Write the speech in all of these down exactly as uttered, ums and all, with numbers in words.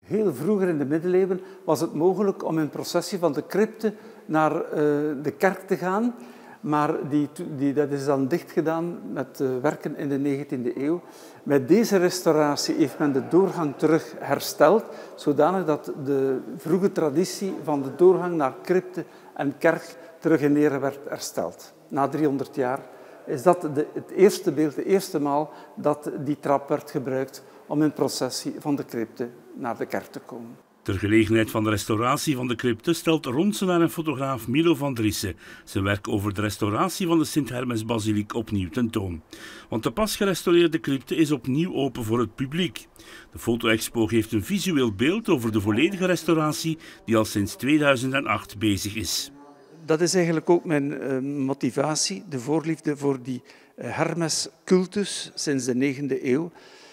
Heel vroeger in de middeleeuwen was het mogelijk om in processie van de crypte naar uh, de kerk te gaan. Maar die, die, dat is dan dichtgedaan met uh, werken in de negentiende eeuw. Met deze restauratie heeft men de doorgang terug hersteld, zodanig dat de vroege traditie van de doorgang naar crypte en kerk terug in ere werd hersteld. Na driehonderd jaar is dat de, het eerste beeld, de eerste maal dat die trap werd gebruikt om in processie van de crypte naar de kerk te komen. Ter gelegenheid van de restauratie van de crypte stelt Ronsenaar en fotograaf Milo van Driessen zijn werk over de restauratie van de Sint-Hermesbasiliek opnieuw tentoon. Want de pas gerestaureerde crypte is opnieuw open voor het publiek. De foto-expo geeft een visueel beeld over de volledige restauratie die al sinds tweeduizend acht bezig is. Dat is eigenlijk ook mijn uh, motivatie, de voorliefde voor die uh, Hermes-cultus sinds de negende eeuw.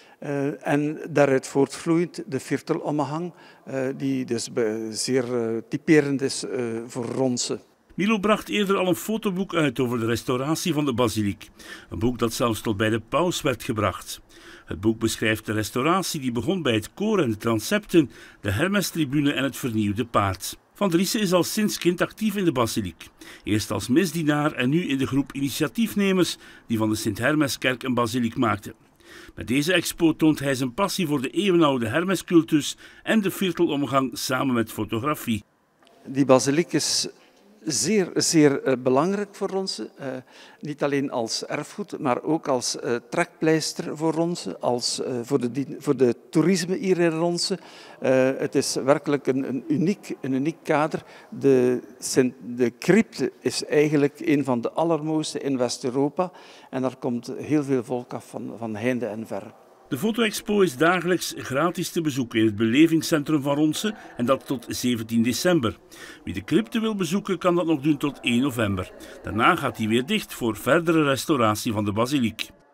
Uh, en daaruit voortvloeiend de viertelomhang, uh, die dus zeer uh, typerend is uh, voor Ronse. Milo bracht eerder al een fotoboek uit over de restauratie van de basiliek. Een boek dat zelfs tot bij de paus werd gebracht. Het boek beschrijft de restauratie die begon bij het koor en de transepten, de Hermestribune en het vernieuwde paard. Van Driessen is al sinds kind actief in de basiliek. Eerst als misdienaar en nu in de groep initiatiefnemers die van de Sint-Hermeskerk een basiliek maakten. Met deze expo toont hij zijn passie voor de eeuwenoude Hermescultus en de viertelomgang samen met fotografie. Die basiliek is zeer, zeer uh, belangrijk voor Ronse. Uh, niet alleen als erfgoed, maar ook als uh, trekpleister voor Ronse, als, uh, voor, de, voor de toerisme hier in Ronse. Uh, het is werkelijk een, een, uniek, een uniek kader. De, de crypte is eigenlijk een van de allermooiste in West-Europa. En daar komt heel veel volk af van, van heinde en ver. De foto-expo is dagelijks gratis te bezoeken in het belevingscentrum van Ronse en dat tot zeventien december. Wie de crypte wil bezoeken kan dat nog doen tot één november. Daarna gaat die weer dicht voor verdere restauratie van de basiliek.